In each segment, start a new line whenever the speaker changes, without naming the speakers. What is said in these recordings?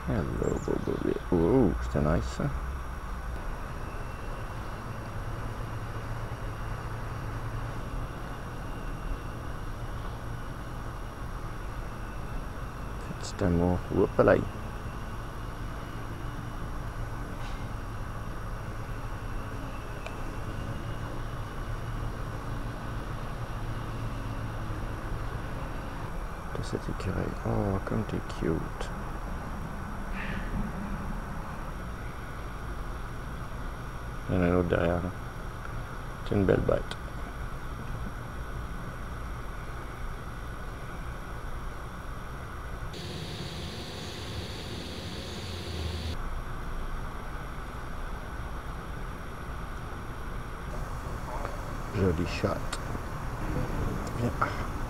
Hello, Bobo. Oh, c'était nice ça. Petit amour. Oups là. De cette écureuil. Oh, comme t'es cute. Il y en a un autre derrière. C'est une belle bête. Joli shot. Viens. Ah.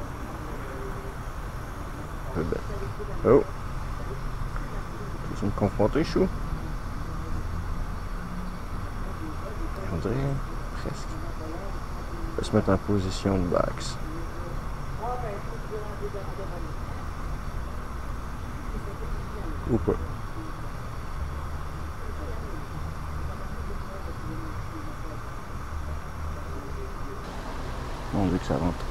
Un peu belle. Oh! Tu veux me confronter, chou? On dirait presque. On va se mettre en position de backs. Ou pas. On veut que ça rentre.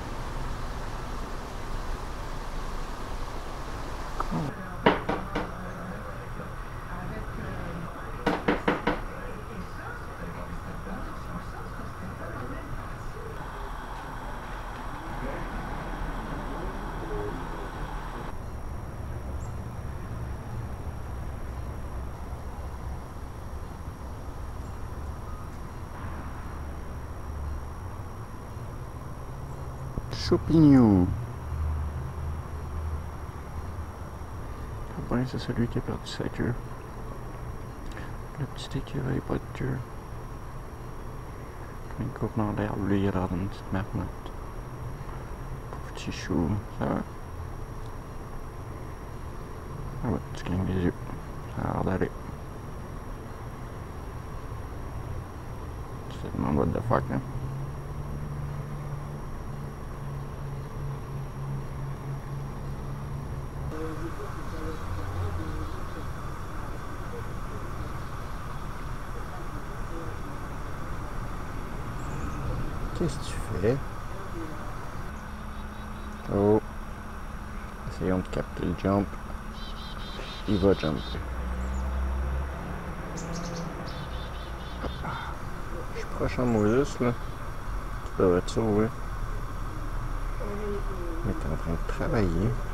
Choupignou. Ben, c'est celui qui a perdu sa queue. Le petit écureuil, pas de queue. Une coupe dans l'air, lui il a l'air d'une petite marmotte. Pauvre petit chou, ça va? Ah ouais, tu clignes les yeux. Ça a l'air d'aller. Tu te demandes what the fuck, hein? Qu'est-ce que tu fais? Oh! Essayons de capter le jump. Il va jumper. Je suis proche en Moses là. Tu devrais te sauver. Mais t'es en train de travailler.